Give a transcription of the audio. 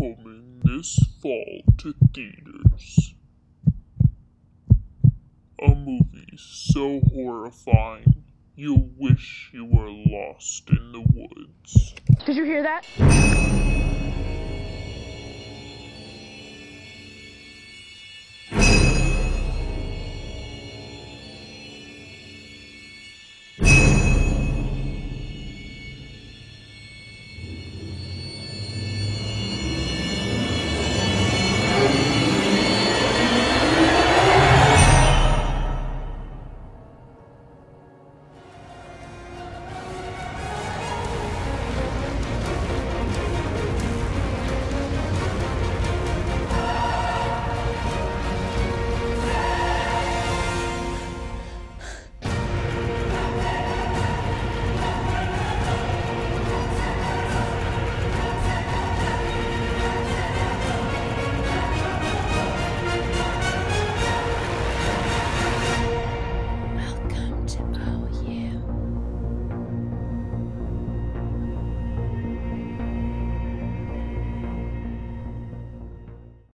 coming this fall to theaters. A movie so horrifying, you'll wish you were lost in the woods. Did you hear that?